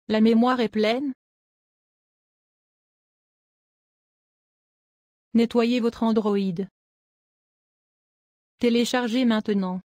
La mémoire est pleine. Nettoyez votre Android. Téléchargez maintenant.